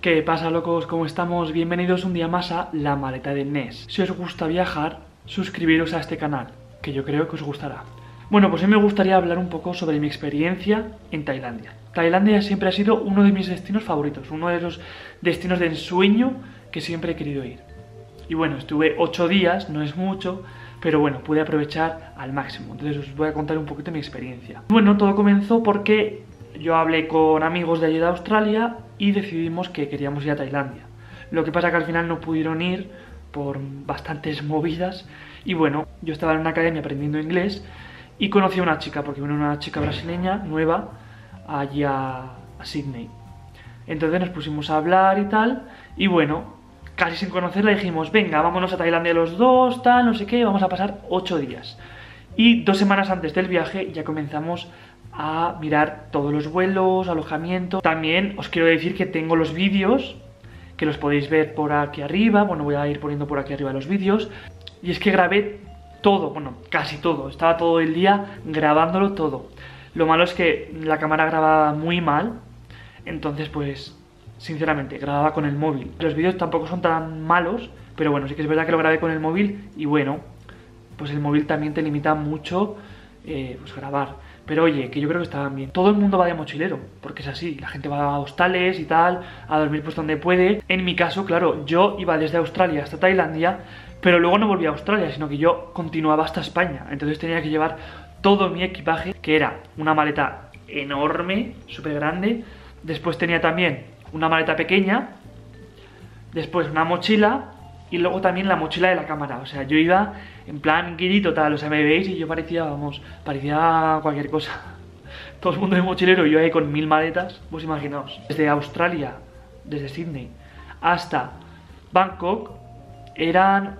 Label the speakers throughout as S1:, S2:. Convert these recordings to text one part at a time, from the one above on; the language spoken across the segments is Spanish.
S1: ¿Qué pasa, locos? ¿Cómo estamos? Bienvenidos un día más a La Maleta de Ness. Si os gusta viajar, suscribiros a este canal, que yo creo que os gustará. Bueno, pues hoy me gustaría hablar un poco sobre mi experiencia en Tailandia. Tailandia siempre ha sido uno de mis destinos favoritos, uno de los destinos de ensueño que siempre he querido ir. Y bueno, estuve 8 días, no es mucho, pero bueno, pude aprovechar al máximo. Entonces os voy a contar un poquito mi experiencia. Bueno, todo comenzó porque yo hablé con amigos de allí de Australia y decidimos que queríamos ir a Tailandia. Lo que pasa que al final no pudieron ir por bastantes movidas. Y bueno, yo estaba en una academia aprendiendo inglés y conocí a una chica, porque vino una chica brasileña nueva allí a Sydney. Entonces nos pusimos a hablar y tal, y bueno, casi sin conocerla dijimos, venga, vámonos a Tailandia los dos, tal, no sé qué, vamos a pasar 8 días. Y 2 semanas antes del viaje ya comenzamos a mirar todos los vuelos, alojamiento. También os quiero decir que tengo los vídeos, que los podéis ver por aquí arriba. Bueno, voy a ir poniendo por aquí arriba los vídeos. Y es que grabé todo, bueno, casi todo. Estaba todo el día grabándolo todo. Lo malo es que la cámara grababa muy mal. Entonces, pues, sinceramente, grababa con el móvil. Los vídeos tampoco son tan malos, pero bueno, sí que es verdad que lo grabé con el móvil. Y bueno, pues el móvil también te limita mucho pues grabar. Pero oye, que yo creo que estaban bien. Todo el mundo va de mochilero, porque es así. La gente va a hostales y tal, a dormir pues donde puede. En mi caso, claro, yo iba desde Australia hasta Tailandia, pero luego no volví a Australia, sino que yo continuaba hasta España. Entonces tenía que llevar todo mi equipaje, que era una maleta enorme, súper grande. Después tenía también una maleta pequeña, después una mochila y luego también la mochila de la cámara. O sea, yo iba en plan guiri total, o sea, me veis y yo parecía, vamos, parecía cualquier cosa. Todo el mundo de mochilero y yo ahí con 1000 maletas, pues imaginaos. Desde Australia, desde Sydney hasta Bangkok eran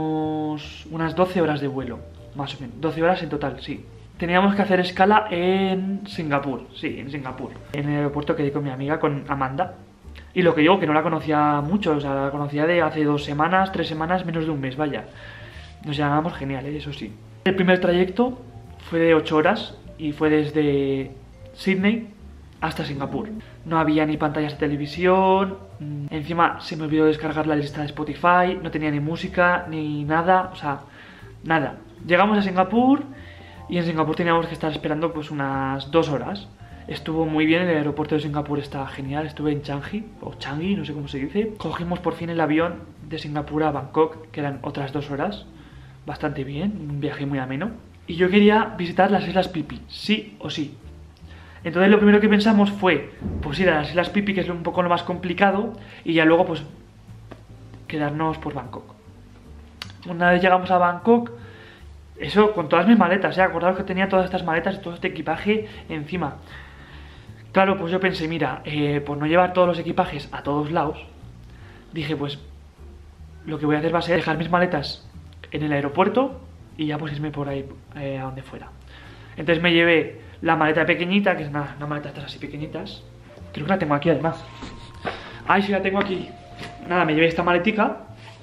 S1: unas 12 horas de vuelo, más o menos, 12 horas en total, sí. Teníamos que hacer escala en Singapur, sí, en Singapur. En el aeropuerto quedé con mi amiga, con Amanda. Y lo que digo, que no la conocía mucho, o sea, la conocía de hace 2 semanas, 3 semanas, menos de un mes, vaya. Nos llamábamos genial, eso sí. El primer trayecto fue de 8 horas y fue desde Sydney hasta Singapur. No había ni pantallas de televisión, encima se me olvidó descargar la lista de Spotify, no tenía ni música, ni nada, o sea, nada. Llegamos a Singapur y en Singapur teníamos que estar esperando pues unas 2 horas. Estuvo muy bien, el aeropuerto de Singapur está genial. Estuve en Changi, o Changi, no sé cómo se dice. Cogimos por fin el avión de Singapur a Bangkok, que eran otras 2 horas. Bastante bien, un viaje muy ameno. Y yo quería visitar las Islas Phi Phi, sí o sí. Entonces lo primero que pensamos fue pues ir a las Islas Phi Phi, que es un poco lo más complicado, y ya luego pues quedarnos por Bangkok. Una vez llegamos a Bangkok, eso con todas mis maletas, acordaos que tenía todas estas maletas y todo este equipaje encima. Claro, pues yo pensé, mira, por no llevar todos los equipajes a todos lados, dije, pues lo que voy a hacer va a ser dejar mis maletas en el aeropuerto y ya pues irme por ahí a donde fuera. Entonces me llevé la maleta pequeñita, que es una maleta de estas así pequeñitas. Creo que la tengo aquí además. Ay, sí, la tengo aquí. Nada, me llevé esta maletica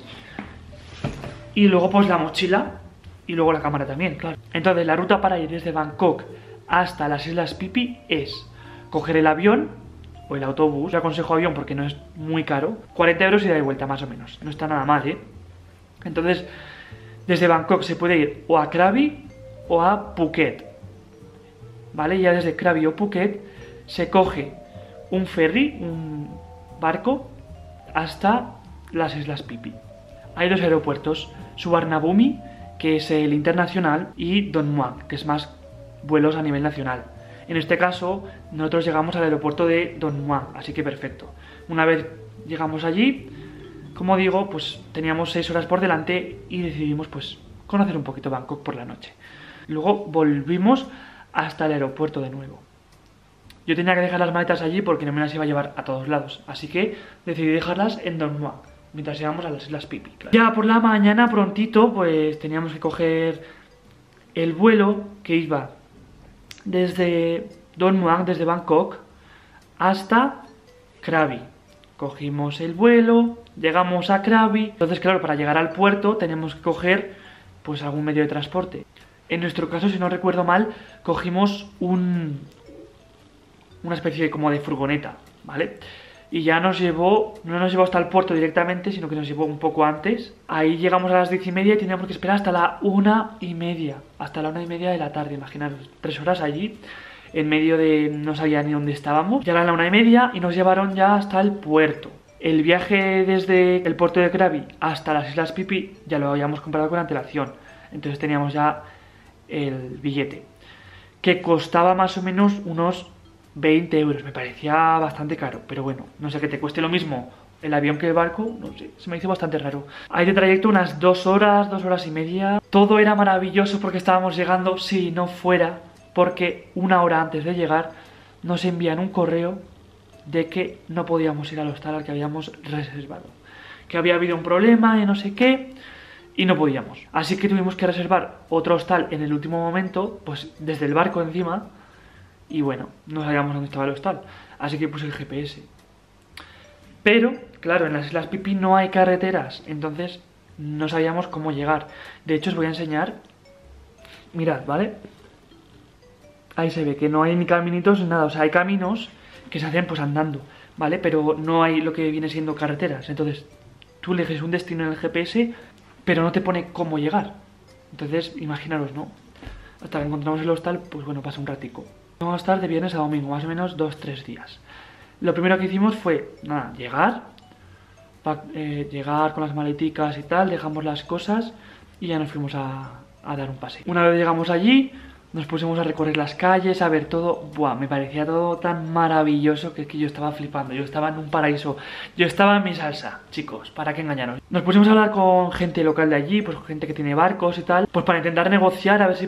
S1: y luego pues la mochila y luego la cámara también, claro. Entonces la ruta para ir desde Bangkok hasta las Islas Phi Phi es coger el avión o el autobús. Yo aconsejo avión porque no es muy caro. 40 euros ida y vuelta más o menos. No está nada mal, ¿eh? Entonces, desde Bangkok se puede ir o a Krabi o a Phuket, ¿vale? Y ya desde Krabi o Phuket se coge un ferry, un barco, hasta las Islas Phi Phi. Hay 2 aeropuertos, Suvarnabhumi, que es el internacional, y Don Muang, que es más vuelos a nivel nacional. En este caso, nosotros llegamos al aeropuerto de Don Muang, así que perfecto. Una vez llegamos allí, como digo, pues teníamos 6 horas por delante y decidimos pues conocer un poquito Bangkok por la noche. Luego volvimos hasta el aeropuerto de nuevo. Yo tenía que dejar las maletas allí porque no me las iba a llevar a todos lados, así que decidí dejarlas en Don Muang, mientras íbamos a las Islas Phi Phi, claro. Ya por la mañana prontito pues teníamos que coger el vuelo que iba desde Don Muang, desde Bangkok, hasta Krabi. Cogimos el vuelo, llegamos a Krabi. Entonces, claro, para llegar al puerto tenemos que coger pues algún medio de transporte. En nuestro caso, si no recuerdo mal, cogimos una especie como de furgoneta, ¿vale? y ya nos llevó, no nos llevó hasta el puerto directamente, sino que nos llevó un poco antes. Ahí llegamos a las 10:30 y teníamos que esperar hasta la 1:30, hasta la 1:30 de la tarde, imaginaros, 3 horas allí, en medio de no sabía ni dónde estábamos. Ya era la 1:30 y nos llevaron ya hasta el puerto. El viaje desde el puerto de Krabi hasta las Islas Phi Phi ya lo habíamos comprado con antelación, entonces teníamos ya el billete, que costaba más o menos unos 20 euros, me parecía bastante caro, pero bueno, no sé, que te cueste lo mismo el avión que el barco, no sé, se me hizo bastante raro. Hay de trayecto unas 2 horas, 2 horas y media, todo era maravilloso porque estábamos llegando, si no fuera porque una hora antes de llegar nos envían un correo de que no podíamos ir al hostal al que habíamos reservado, que había habido un problema y no sé qué, y no podíamos. Así que tuvimos que reservar otro hostal en el último momento, pues desde el barco encima, y bueno, no sabíamos dónde estaba el hostal, así que puse el GPS. Pero, claro, en las Islas Phi Phi no hay carreteras, entonces no sabíamos cómo llegar. De hecho, os voy a enseñar, mirad, ¿vale? Ahí se ve que no hay ni caminitos ni nada, o sea, hay caminos que se hacen pues andando, ¿vale? Pero no hay lo que viene siendo carreteras. Entonces, tú eliges un destino en el GPS, pero no te pone cómo llegar. Entonces, imaginaros, ¿no? Hasta que encontramos el hostal, pues bueno, pasa un ratico. Vamos a estar de viernes a domingo, más o menos 2-3 días. Lo primero que hicimos fue, nada, llegar con las maleticas y tal, dejamos las cosas y ya nos fuimos a dar un paseo. Una vez llegamos allí, nos pusimos a recorrer las calles, a ver todo. Buah, me parecía todo tan maravilloso que es que yo estaba flipando. Yo estaba en un paraíso. Yo estaba en mi salsa, chicos, para qué engañaros. Nos pusimos a hablar con gente local de allí, pues gente que tiene barcos y tal, pues para intentar negociar a ver si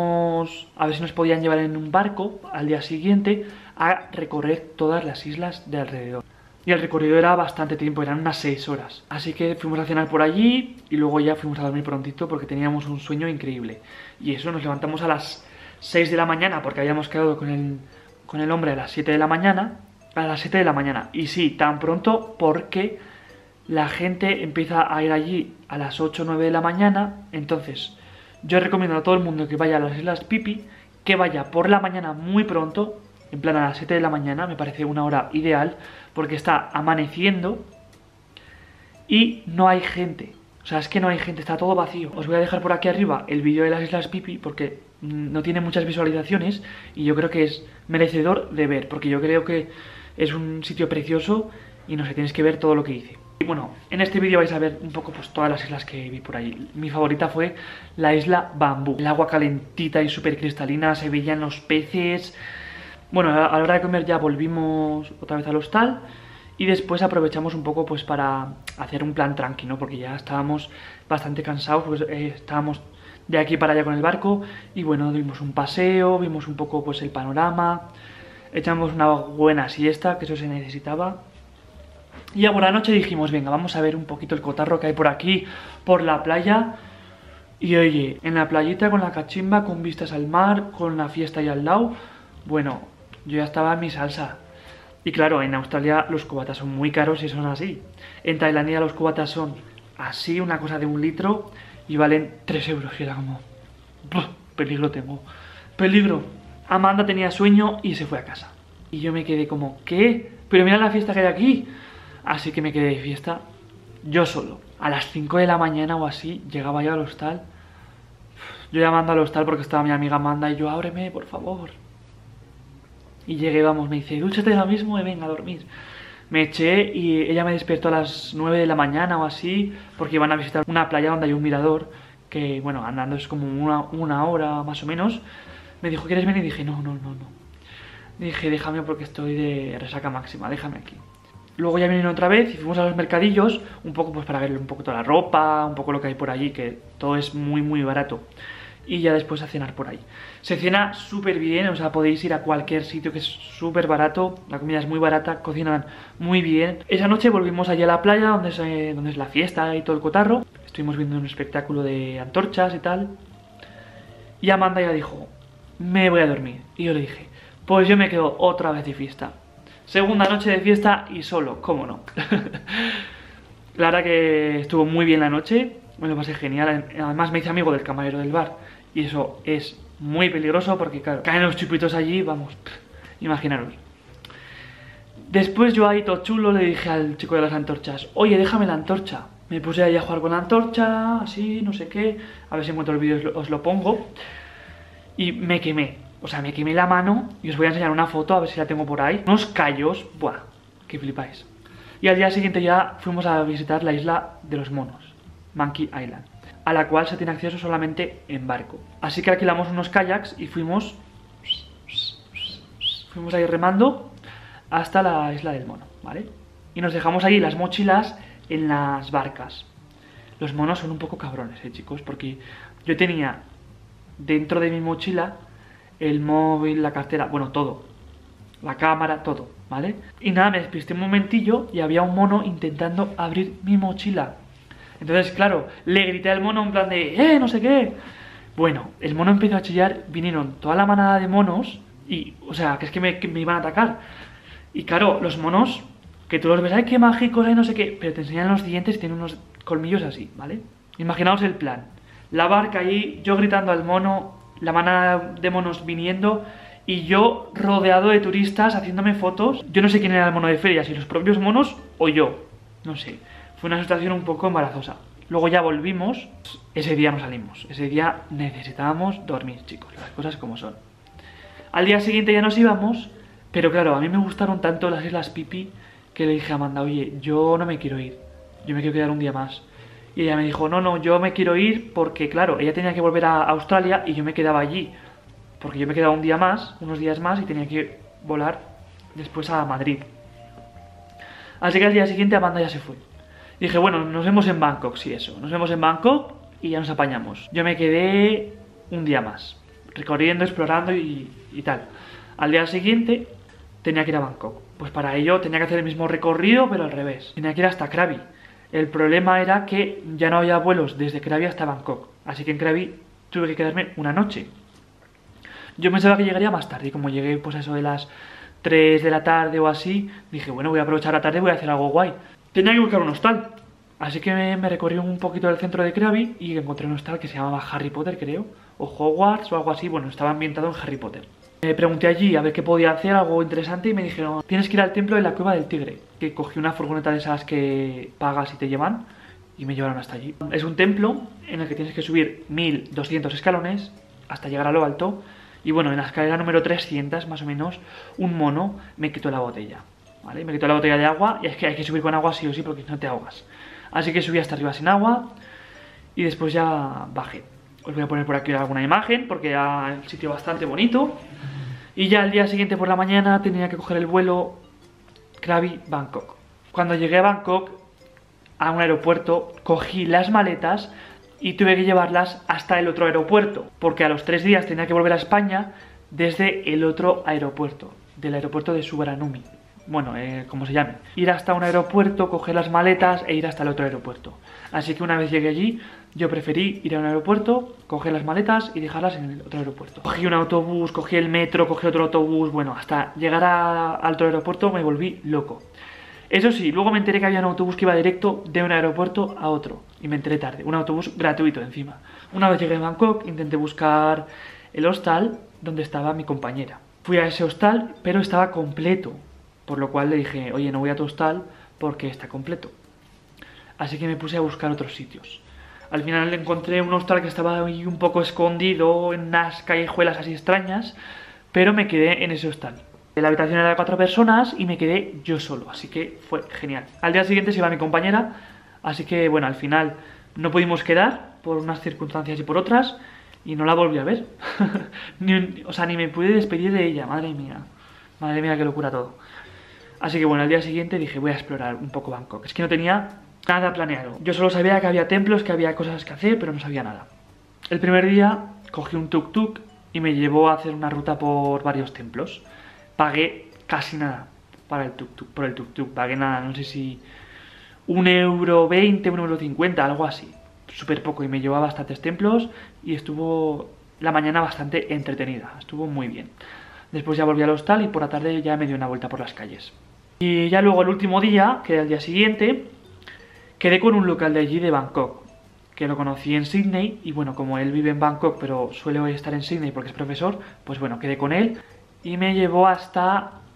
S1: nos podían llevar en un barco al día siguiente a recorrer todas las islas de alrededor. Y el recorrido era bastante tiempo, eran unas 6 horas. Así que fuimos a cenar por allí y luego ya fuimos a dormir prontito porque teníamos un sueño increíble. Y eso, nos levantamos a las 6 de la mañana porque habíamos quedado con el hombre a las 7 de la mañana. A las 7 de la mañana. Y sí, tan pronto porque la gente empieza a ir allí a las 8 o 9 de la mañana. Entonces, yo recomiendo a todo el mundo que vaya a las Islas Phi Phi, que vaya por la mañana muy pronto, en plan a las 7 de la mañana, me parece una hora ideal, porque está amaneciendo y no hay gente. O sea, es que no hay gente, está todo vacío. Os voy a dejar por aquí arriba el vídeo de las Islas Phi Phi porque no tiene muchas visualizaciones y yo creo que es merecedor de ver, porque yo creo que es un sitio precioso y no sé, tenéis que ver todo lo que hice. Y bueno, en este vídeo vais a ver un poco pues todas las islas que vi por ahí. Mi favorita fue la isla Bambú. El agua calentita y súper cristalina, se veían los peces. Bueno, a la hora de comer ya volvimos otra vez al hostal y después aprovechamos un poco pues para hacer un plan tranqui, ¿no? Porque ya estábamos bastante cansados, pues estábamos de aquí para allá con el barco y bueno, dimos un paseo, vimos un poco pues el panorama, echamos una buena siesta, que eso se necesitaba. Y ya por la noche dijimos, venga, vamos a ver un poquito el cotarro que hay por aquí, por la playa. Y oye, en la playita con la cachimba, con vistas al mar, con la fiesta ahí al lado, bueno, yo ya estaba en mi salsa. Y claro, en Australia los cubatas son muy caros y son así. En Tailandia los cubatas son así, una cosa de 1 litro, y valen 3 euros. Y era como, peligro tengo, peligro. Amanda tenía sueño y se fue a casa. Y yo me quedé como, ¿qué? Pero mira la fiesta que hay aquí. Así que me quedé de fiesta yo solo. A las 5 de la mañana o así llegaba yo al hostal. Yo llamando al hostal porque estaba mi amiga Amanda y yo, ábreme, por favor. Y llegué, vamos, me dice, dúchate ahora mismo y venga a dormir. Me eché y ella me despertó a las 9 de la mañana o así, porque iban a visitar una playa donde hay un mirador, que bueno, andando es como una hora más o menos. Me dijo, ¿quieres venir? Y dije, no. Dije, déjame porque estoy de resaca máxima, déjame aquí. Luego ya vinieron otra vez y fuimos a los mercadillos, un poco pues para ver un poco toda la ropa, un poco lo que hay por allí, que todo es muy barato. Y ya después a cenar por ahí. Se cena súper bien, o sea, podéis ir a cualquier sitio que es súper barato, la comida es muy barata, cocinan muy bien. Esa noche volvimos allí a la playa, donde es la fiesta y todo el cotarro. Estuvimos viendo un espectáculo de antorchas y tal. Y Amanda ya dijo, me voy a dormir. Y yo le dije, pues yo me quedo otra vez de fiesta. Segunda noche de fiesta y solo, cómo no. La verdad que estuvo muy bien la noche, me lo pasé genial. Además me hice amigo del camarero del bar. Y eso es muy peligroso porque, claro, caen los chupitos allí, vamos, imaginaros. Después yo ahí todo chulo le dije al chico de las antorchas, oye, déjame la antorcha. Me puse ahí a jugar con la antorcha, así, no sé qué. A ver si encuentro el vídeo, os lo pongo. Y me quemé. O sea, me quemé la mano. Y os voy a enseñar una foto, a ver si la tengo por ahí. Unos callos. Buah, que flipáis. Y al día siguiente ya fuimos a visitar la isla de los monos, Monkey Island, a la cual se tiene acceso solamente en barco. Así que alquilamos unos kayaks y fuimos ahí remando hasta la isla del mono, ¿vale? Y nos dejamos ahí las mochilas en las barcas. Los monos son un poco cabrones, chicos, porque yo tenía dentro de mi mochila el móvil, la cartera, bueno, todo, la cámara, todo, ¿vale? Y nada, me despisté un momentillo y había un mono intentando abrir mi mochila. Entonces, claro, le grité al mono en plan de no sé qué. Bueno, el mono empezó a chillar, vinieron toda la manada de monos y, o sea, que es que me iban a atacar. Y claro, los monos, que tú los ves, ay, qué mágicos, ay, no sé qué, pero te enseñan los dientes y tienen unos colmillos así, ¿vale? Imaginaos el plan. La barca ahí, yo gritando al mono, la manada de monos viniendo y yo rodeado de turistas haciéndome fotos. Yo no sé quién era el mono de feria, si los propios monos o yo, no sé. Fue una situación un poco embarazosa. Luego ya volvimos, ese día no salimos, ese día necesitábamos dormir, chicos, las cosas como son. Al día siguiente ya nos íbamos, pero claro, a mí me gustaron tanto las Islas Pipi que le dije a Amanda, oye, yo no me quiero ir, yo me quiero quedar un día más. Y ella me dijo, no, yo me quiero ir porque, claro, ella tenía que volver a Australia y yo me quedaba allí. Porque yo me quedaba un día más, unos días más y tenía que volar después a Madrid. Así que al día siguiente Amanda ya se fue. Dije, bueno, nos vemos en Bangkok, sí, eso. Nos vemos en Bangkok y ya nos apañamos. Yo me quedé un día más, recorriendo, explorando y tal. Al día siguiente tenía que ir a Bangkok. Pues para ello tenía que hacer el mismo recorrido, pero al revés. Tenía que ir hasta Krabi. El problema era que ya no había vuelos desde Krabi hasta Bangkok. Así que en Krabi tuve que quedarme una noche. Yo pensaba que llegaría más tarde y como llegué pues a eso de las 3 de la tarde o así, dije, bueno, voy a aprovechar la tarde y voy a hacer algo guay. Tenía que buscar un hostal, así que me recorrí un poquito del centro de Krabi y encontré un hostal que se llamaba Harry Potter, creo, o Hogwarts o algo así. Bueno, estaba ambientado en Harry Potter. Me pregunté allí a ver qué podía hacer, algo interesante, y me dijeron, tienes que ir al templo de la Cueva del Tigre. Que cogí una furgoneta de esas que pagas y te llevan y me llevaron hasta allí. Es un templo en el que tienes que subir 1200 escalones hasta llegar a lo alto. Y bueno, en la escalera número 300, más o menos, un mono me quitó la botella, ¿vale? Me quitó la botella de agua y es que hay que subir con agua sí o sí porque no te ahogas. Así que subí hasta arriba sin agua y después ya bajé. Os voy a poner por aquí alguna imagen porque era el sitio bastante bonito. Y ya al día siguiente por la mañana tenía que coger el vuelo Krabi-Bangkok. Cuando llegué a Bangkok, a un aeropuerto, cogí las maletas y tuve que llevarlas hasta el otro aeropuerto, porque a los 3 días tenía que volver a España desde el otro aeropuerto, del aeropuerto de Suvarnabhumi. Bueno, como se llame. Ir hasta un aeropuerto, coger las maletas e ir hasta el otro aeropuerto. Así que una vez llegué allí, yo preferí ir a un aeropuerto, coger las maletas y dejarlas en el otro aeropuerto. Cogí un autobús, cogí el metro, cogí otro autobús, bueno, hasta llegar al otro aeropuerto me volví loco. Eso sí, luego me enteré que había un autobús que iba directo de un aeropuerto a otro. Y me enteré tarde, un autobús gratuito encima. Una vez llegué a Bangkok, intenté buscar el hostal donde estaba mi compañera. Fui a ese hostal, pero estaba completo. Por lo cual le dije, oye, no voy a tu hostal porque está completo. Así que me puse a buscar otros sitios. Al final encontré un hostal que estaba ahí un poco escondido en unas callejuelas así extrañas, pero me quedé en ese hostal. La habitación era de 4 personas y me quedé yo solo, así que fue genial. Al día siguiente se iba mi compañera, así que bueno, al final no pudimos quedar por unas circunstancias y por otras y no la volví a ver. O sea, ni me pude despedir de ella, madre mía, qué locura todo. Así que bueno, al día siguiente dije, voy a explorar un poco Bangkok. Es que no tenía nada planeado. Yo solo sabía que había templos, que había cosas que hacer, pero no sabía nada. El primer día cogí un tuk-tuk y me llevó a hacer una ruta por varios templos. Pagué casi nada por el tuk-tuk, pagué nada, no sé si 1,20 €, 1,50 €, algo así. Súper poco y me llevó a bastantes templos y estuvo la mañana bastante entretenida, estuvo muy bien. Después ya volví al hostal y por la tarde ya me dio una vuelta por las calles. Y ya luego el último día, que era el día siguiente, quedé con un local de allí de Bangkok, que lo conocí en Sydney y bueno, como él vive en Bangkok pero suele hoy estar en Sydney porque es profesor, pues bueno, quedé con él. Y me llevó hasta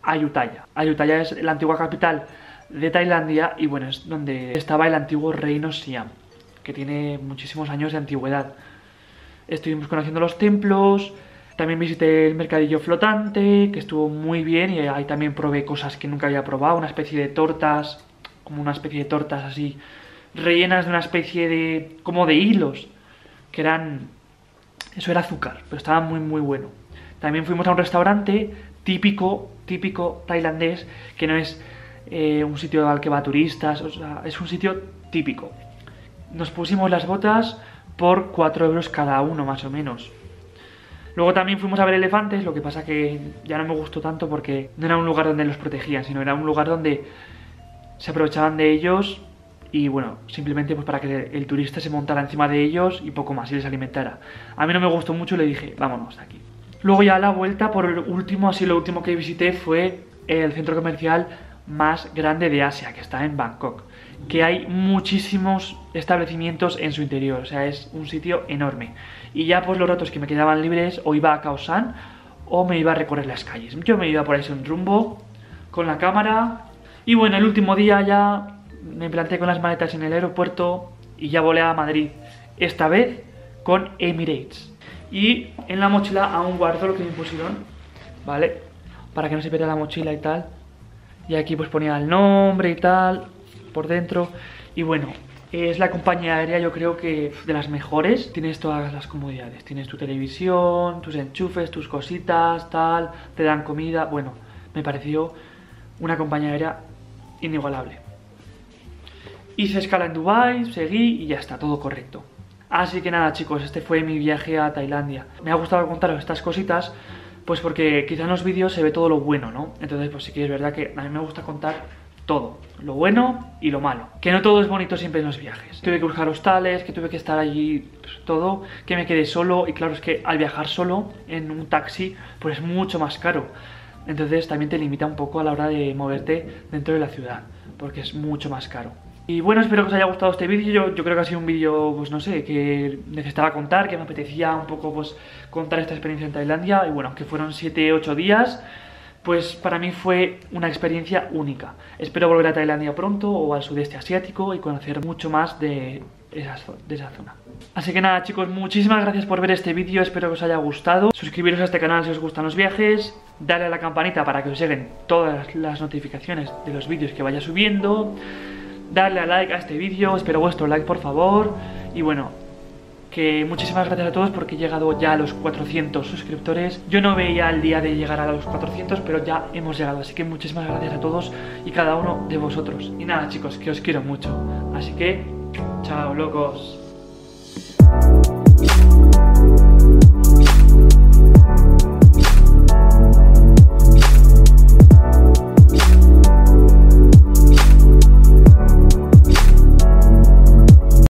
S1: Ayutthaya. Ayutthaya es la antigua capital de Tailandia y bueno, es donde estaba el antiguo reino Siam, que tiene muchísimos años de antigüedad. Estuvimos conociendo los templos, también visité el mercadillo flotante, que estuvo muy bien, y ahí también probé cosas que nunca había probado, una especie de tortas, como una especie de tortas así, rellenas de una especie de, como de hilos, que eran, eso era azúcar, pero estaba muy muy bueno. También fuimos a un restaurante típico tailandés, que no es un sitio al que va turistas, o sea, es un sitio típico. Nos pusimos las botas por 4 euros cada uno, más o menos. Luego también fuimos a ver elefantes, lo que pasa que ya no me gustó tanto porque no era un lugar donde los protegían, sino era un lugar donde se aprovechaban de ellos y bueno, simplemente pues para que el turista se montara encima de ellos y poco más, y les alimentara. A mí no me gustó mucho y le dije, vámonos de aquí. Luego ya a la vuelta, por el último, así lo último que visité fue el centro comercial más grande de Asia, que está en Bangkok, que hay muchísimos establecimientos en su interior, o sea, es un sitio enorme. Y ya pues los ratos que me quedaban libres, o iba a Khao San o me iba a recorrer las calles. Yo me iba por ahí en rumbo con la cámara y bueno, el último día ya me planté con las maletas en el aeropuerto y ya volé a Madrid, esta vez con Emirates. Y en la mochila aún guardo lo que me pusieron, ¿vale? Para que no se pierda la mochila y tal. Y aquí pues ponía el nombre y tal por dentro. Y bueno, es la compañía aérea, yo creo que de las mejores. Tienes todas las comodidades, tienes tu televisión, tus enchufes, tus cositas, tal, te dan comida. Bueno, me pareció una compañía aérea inigualable. Hice escala en Dubái, seguí y ya está, todo correcto. Así que nada chicos, este fue mi viaje a Tailandia. Me ha gustado contaros estas cositas, pues porque quizá en los vídeos se ve todo lo bueno, ¿no? Entonces pues sí que es verdad que a mí me gusta contar todo, lo bueno y lo malo. Que no todo es bonito siempre en los viajes. Tuve que buscar hostales, que tuve que estar allí, pues, todo, que me quedé solo. Y claro, es que al viajar solo en un taxi, pues es mucho más caro. Entonces también te limita un poco a la hora de moverte dentro de la ciudad, porque es mucho más caro. Y bueno, espero que os haya gustado este vídeo. Yo creo que ha sido un vídeo, pues no sé, que necesitaba contar, que me apetecía un poco pues contar esta experiencia en Tailandia. Y bueno, aunque fueron 7-8 días, pues para mí fue una experiencia única. Espero volver a Tailandia pronto o al sudeste asiático y conocer mucho más de esa zona. Así que nada chicos, muchísimas gracias por ver este vídeo, espero que os haya gustado. Suscribiros a este canal si os gustan los viajes, darle a la campanita para que os lleguen todas las notificaciones de los vídeos que vaya subiendo, darle a like a este vídeo, espero vuestro like por favor. Y bueno, que muchísimas gracias a todos porque he llegado ya a los 400 suscriptores. Yo no veía el día de llegar a los 400, pero ya hemos llegado, así que muchísimas gracias a todos y cada uno de vosotros. Y nada chicos, que os quiero mucho, así que chao locos.